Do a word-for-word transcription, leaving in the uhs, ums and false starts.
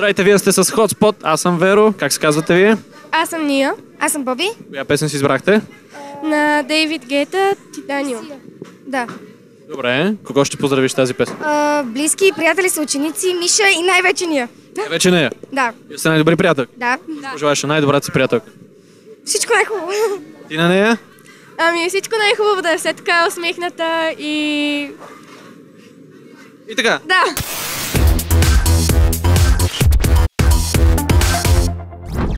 Здравейте, вие сте с Hotspot, аз съм Веро. Как се казвате вие? Аз съм Ния. Аз съм Боби. Коя песен си избрахте? На Дейвид Гейта, Титаниум. Да. Добре, кого ще поздравиш тази песен? А, близки, приятели са ученици, Миша и най-вече Ния. Вече не е. Да. Вие сте най-добри приятел. Да. Пожелаваш на най-добрата си приятелка. Всичко най-хубаво. Ти на нея? Ами всичко най-хубаво да е все така усмихната и... И така. Да.